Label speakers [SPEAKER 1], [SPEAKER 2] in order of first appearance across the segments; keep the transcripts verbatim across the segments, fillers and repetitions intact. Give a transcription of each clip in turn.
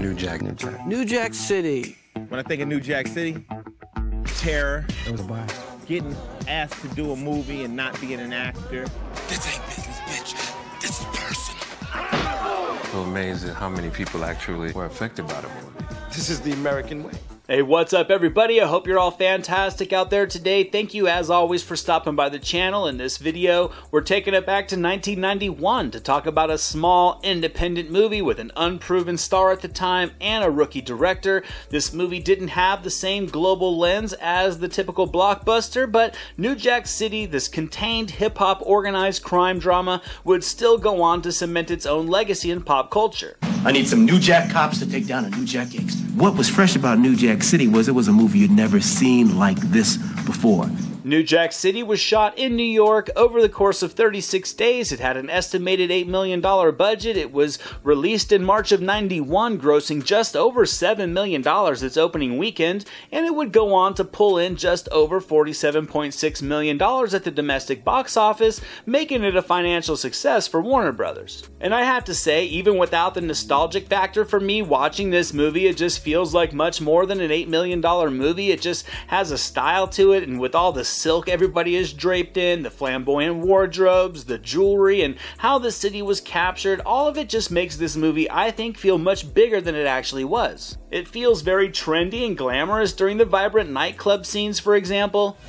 [SPEAKER 1] New Jack, New Jack.
[SPEAKER 2] New Jack City.
[SPEAKER 3] When I think of New Jack City, terror.
[SPEAKER 1] It was a blast.
[SPEAKER 3] Getting asked to do a movie and not being an actor.
[SPEAKER 4] This ain't business, bitch. This is personal.
[SPEAKER 1] So amazed at how many people actually were affected by the movie.
[SPEAKER 5] This is the American way.
[SPEAKER 6] Hey, what's up everybody? I hope you're all fantastic out there today. Thank you as always for stopping by the channel. In this video, we're taking it back to nineteen ninety-one to talk about a small independent movie with an unproven star at the time and a rookie director. This movie didn't have the same global lens as the typical blockbuster, but New Jack City, this contained hip-hop organized crime drama, would still go on to cement its own legacy in pop culture.
[SPEAKER 7] I need some New Jack cops to take down a New Jack gangster. What was fresh about New Jack City was it was a movie you'd never seen like this before.
[SPEAKER 6] New Jack City was shot in New York over the course of thirty-six days. It had an estimated eight million dollar budget. It was released in March of ninety-one, grossing just over seven million dollars its opening weekend, and it would go on to pull in just over forty-seven point six million dollars at the domestic box office, making it a financial success for Warner Brothers. And I have to say, even without the nostalgic factor for me watching this movie, it just feels like much more than an eight million dollar movie. It just has a style to it, and with all the silk everybody is draped in, the flamboyant wardrobes, the jewelry, and how the city was captured, all of it just makes this movie, I think, feel much bigger than it actually was. It feels very trendy and glamorous during the vibrant nightclub scenes, for example.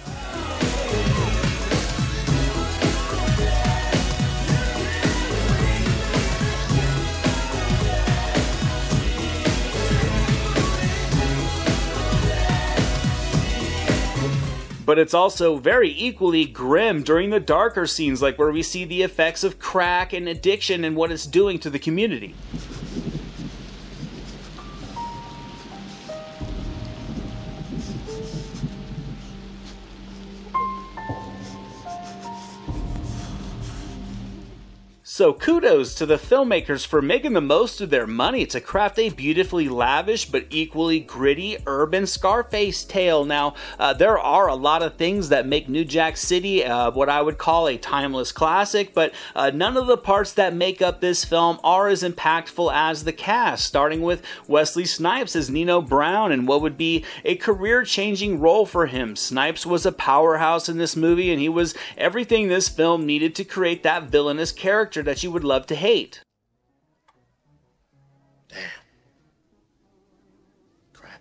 [SPEAKER 6] But it's also very equally grim during the darker scenes, like where we see the effects of crack and addiction and what it's doing to the community. So kudos to the filmmakers for making the most of their money to craft a beautifully lavish but equally gritty urban Scarface tale. Now, uh, there are a lot of things that make New Jack City uh, what I would call a timeless classic, but uh, none of the parts that make up this film are as impactful as the cast, starting with Wesley Snipes as Nino Brown and what would be a career-changing role for him. Snipes was a powerhouse in this movie, and he was everything this film needed to create that villainous character that you would love to hate.
[SPEAKER 4] Damn. Crap.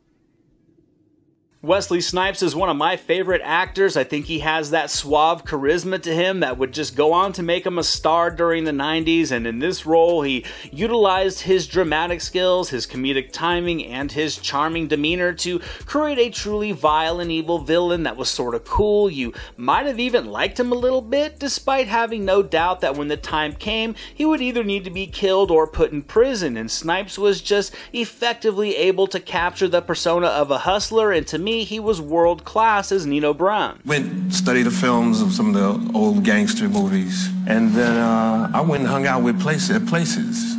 [SPEAKER 6] Wesley Snipes is one of my favorite actors. I think he has that suave charisma to him that would just go on to make him a star during the nineties, and in this role he utilized his dramatic skills, his comedic timing, and his charming demeanor to create a truly vile and evil villain that was sort of cool. You might have even liked him a little bit, despite having no doubt that when the time came, he would either need to be killed or put in prison, and Snipes was just effectively able to capture the persona of a hustler, and to me, he was world class as Nino Brown.
[SPEAKER 5] Went studied the films of some of the old gangster movies, and then uh, I went and hung out with places at places.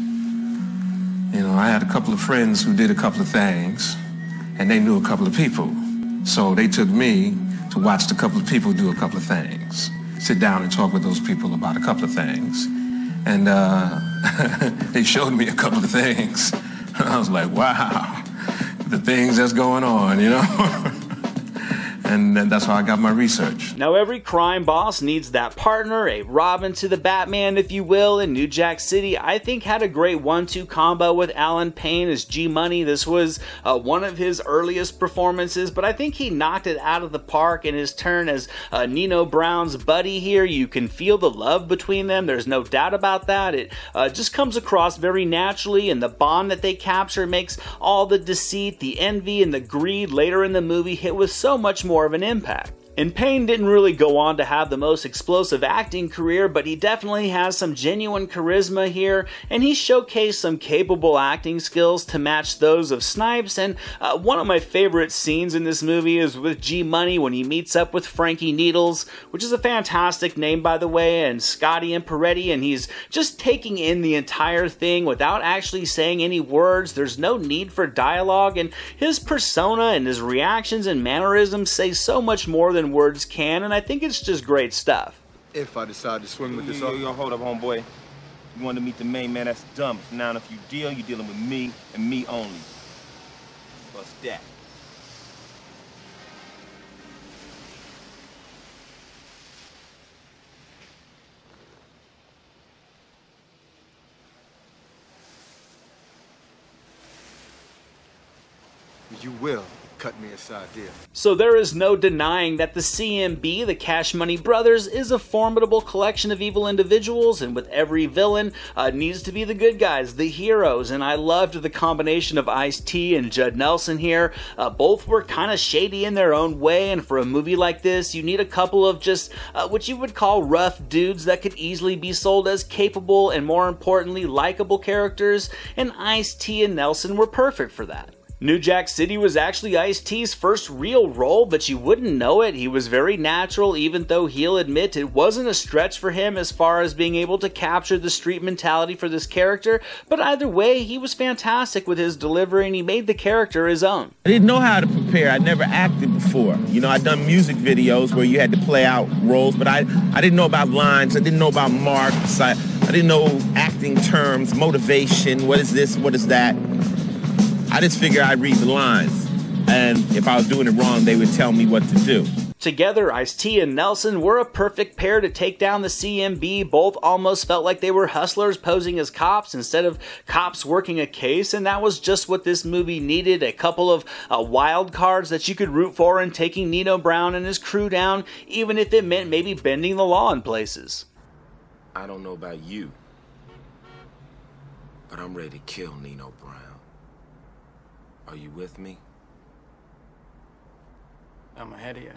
[SPEAKER 5] You know, I had a couple of friends who did a couple of things, and they knew a couple of people. So they took me to watch a couple of people do a couple of things, sit down and talk with those people about a couple of things, and uh, they showed me a couple of things. I was like, wow. The things that's going on, you know? And then that's how I got my research.
[SPEAKER 6] Now, every crime boss needs that partner, a Robin to the Batman, if you will, and New Jack City, I think, had a great one two combo with Alan Payne as G-Money. This was uh, one of his earliest performances, but I think he knocked it out of the park in his turn as uh, Nino Brown's buddy here. You can feel the love between them, there's no doubt about that. It uh, just comes across very naturally, and the bond that they capture makes all the deceit, the envy, and the greed later in the movie hit with so much more of an impact. And Payne didn't really go on to have the most explosive acting career, but he definitely has some genuine charisma here, and he showcased some capable acting skills to match those of Snipes. And uh, one of my favorite scenes in this movie is with G-Money when he meets up with Frankie Needles, which is a fantastic name, by the way, and Scotty Imperetti, and he's just taking in the entire thing without actually saying any words. There's no need for dialogue, and his persona and his reactions and mannerisms say so much more than words can, and I think it's just great stuff.
[SPEAKER 8] If I decide to swing with this
[SPEAKER 3] yo,
[SPEAKER 8] up.
[SPEAKER 3] yo, hold up, homeboy.
[SPEAKER 2] You want to meet the main man, that's dumb. Now, if you deal, you're dealing with me and me only. What's that?
[SPEAKER 8] You will cut me aside, dear.
[SPEAKER 6] So there is no denying that the C M B, the Cash Money Brothers, is a formidable collection of evil individuals, and with every villain uh, needs to be the good guys, the heroes, and I loved the combination of Ice-T and Judd Nelson here. Uh, both were kind of shady in their own way, and for a movie like this, you need a couple of just uh, what you would call rough dudes that could easily be sold as capable and, more importantly, likable characters, and Ice-T and Nelson were perfect for that. New Jack City was actually Ice-T's first real role, but you wouldn't know it. He was very natural, even though he'll admit it wasn't a stretch for him as far as being able to capture the street mentality for this character, but either way, he was fantastic with his delivery and he made the character his own.
[SPEAKER 7] I didn't know how to prepare. I never acted before. You know, I'd done music videos where you had to play out roles, but I, I didn't know about lines, I didn't know about marks, I, I didn't know acting terms, motivation, what is this, what is that. I just figured I'd read the lines, and if I was doing it wrong, they would tell me what to do.
[SPEAKER 6] Together, Ice-T and Nelson were a perfect pair to take down the C M B. Both almost felt like they were hustlers posing as cops instead of cops working a case, and that was just what this movie needed. A couple of uh, wild cards that you could root for in taking Nino Brown and his crew down, even if it meant maybe bending the law in places.
[SPEAKER 9] I don't know about you, but I'm ready to kill Nino Brown. Are you with me?
[SPEAKER 10] I'm ahead of you.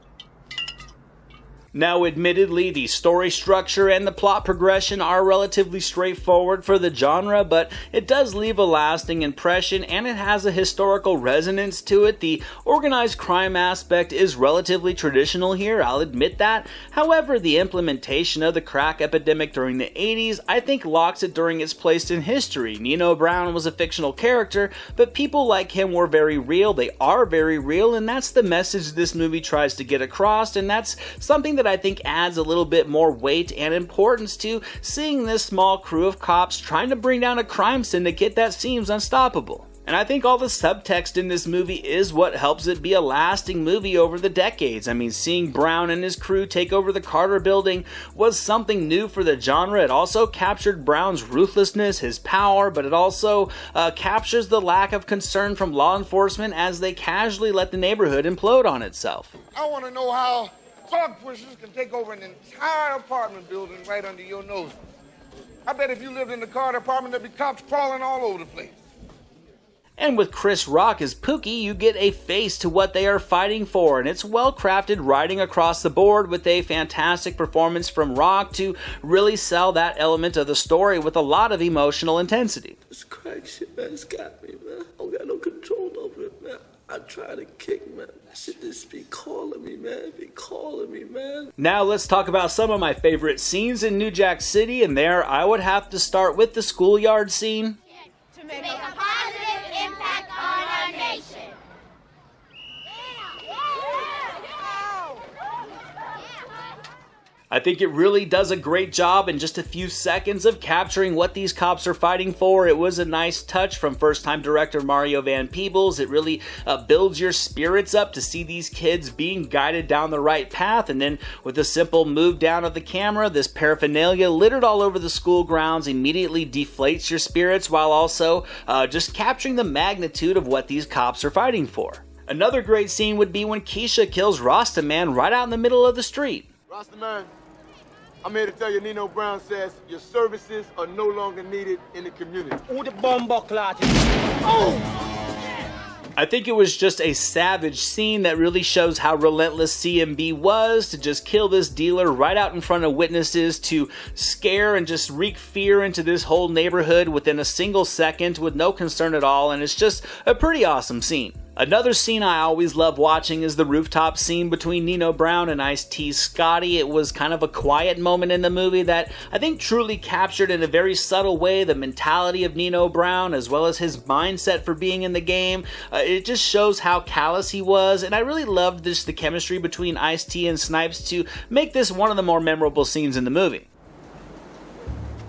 [SPEAKER 6] Now, admittedly, the story structure and the plot progression are relatively straightforward for the genre, but it does leave a lasting impression and it has a historical resonance to it. The organized crime aspect is relatively traditional here, I'll admit that. However, the implementation of the crack epidemic during the eighties, I think, locks it during its place in history. Nino Brown was a fictional character, but people like him were very real, they are very real, and that's the message this movie tries to get across, and that's something that I think adds a little bit more weight and importance to seeing this small crew of cops trying to bring down a crime syndicate that seems unstoppable. And I think all the subtext in this movie is what helps it be a lasting movie over the decades. I mean, seeing Brown and his crew take over the Carter building was something new for the genre. It also captured Brown's ruthlessness, his power, but it also uh, captures the lack of concern from law enforcement as they casually let the neighborhood implode on itself.
[SPEAKER 11] I want to know how drug pushers can take over an entire apartment building right under your nose. I bet if you lived in the Carter apartment, there'd be cops crawling all over the place.
[SPEAKER 6] And with Chris Rock as Pookie, you get a face to what they are fighting for, and it's well-crafted writing across the board with a fantastic performance from Rock to really sell that element of the story with a lot of emotional intensity.
[SPEAKER 12] This crack shit, man, it's got me, man. I don't got no control over it, man. I try to kick, man. That shit just be calling me, man. Be calling me, man.
[SPEAKER 6] Now let's talk about some of my favorite scenes in New Jack City, and there I would have to start with the schoolyard scene.
[SPEAKER 13] To make a positive impact on our nation.
[SPEAKER 6] I think it really does a great job in just a few seconds of capturing what these cops are fighting for. It was a nice touch from first-time director Mario Van Peebles. It really uh, builds your spirits up to see these kids being guided down the right path, and then with a simple move down of the camera, this paraphernalia littered all over the school grounds immediately deflates your spirits while also uh, just capturing the magnitude of what these cops are fighting for. Another great scene would be when Keisha kills Rasta Man right out in the middle of the street.
[SPEAKER 8] Rasta Man, I'm here to tell you Nino Brown says your services are no longer needed in the community.
[SPEAKER 3] Oh, the bomb clot. Oh!
[SPEAKER 6] I think it was just a savage scene that really shows how relentless C M B was to just kill this dealer right out in front of witnesses, to scare and just wreak fear into this whole neighborhood within a single second with no concern at all, and it's just a pretty awesome scene. Another scene I always love watching is the rooftop scene between Nino Brown and Ice-T's Scotty. It was kind of a quiet moment in the movie that I think truly captured in a very subtle way the mentality of Nino Brown as well as his mindset for being in the game. Uh, it just shows how callous he was, and I really loved this, the chemistry between Ice-T and Snipes to make this one of the more memorable scenes in the movie.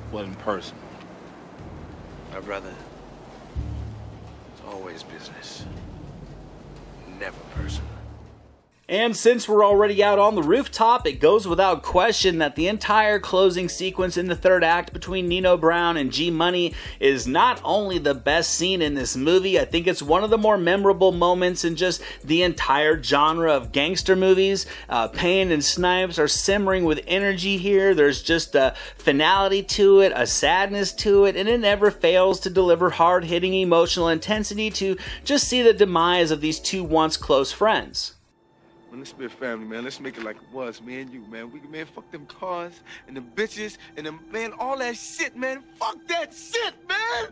[SPEAKER 10] Wasn't personal. My brother, it's always business. Never personal.
[SPEAKER 6] And since we're already out on the rooftop, it goes without question that the entire closing sequence in the third act between Nino Brown and G Money is not only the best scene in this movie, I think it's one of the more memorable moments in just the entire genre of gangster movies. Uh, Payne and Snipes are simmering with energy here. There's just a finality to it, a sadness to it, and it never fails to deliver hard-hitting emotional intensity to just see the demise of these two once close friends.
[SPEAKER 11] Man, let's be a family, man. Let's make it like it was, me and you, man. We can, man, fuck them cars and them bitches and them, man, all that shit, man. Fuck that shit, man!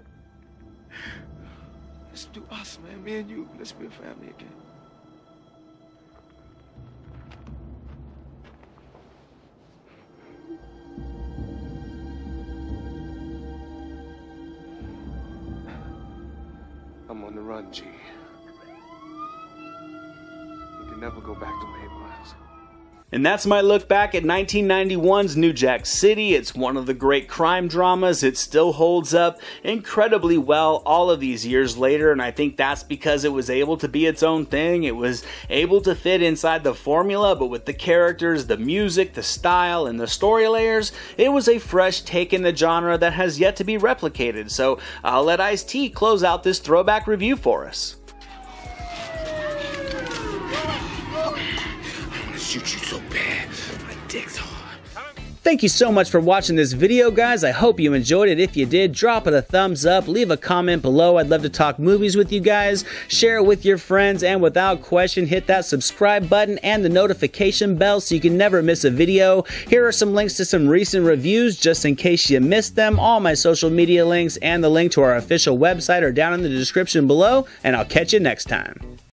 [SPEAKER 11] Let's do us, man, me and you. Let's be a family again. I'm on the run, G. Never go back the way it was.
[SPEAKER 6] And that's my look back at nineteen ninety-one's New Jack City. It's one of the great crime dramas. It still holds up incredibly well all of these years later, and I think that's because it was able to be its own thing. It was able to fit inside the formula, but with the characters, the music, the style, and the story layers, it was a fresh take in the genre that has yet to be replicated. So I'll let Ice-T close out this throwback review for us.
[SPEAKER 4] Shoot you so bad, my dick's hard.
[SPEAKER 6] Thank you so much for watching this video, guys. I hope you enjoyed it. If you did, drop it a thumbs up, leave a comment below. I'd love to talk movies with you guys. Share it with your friends, and without question, hit that subscribe button and the notification bell so you can never miss a video. Here are some links to some recent reviews just in case you missed them. All my social media links and the link to our official website are down in the description below, and I'll catch you next time.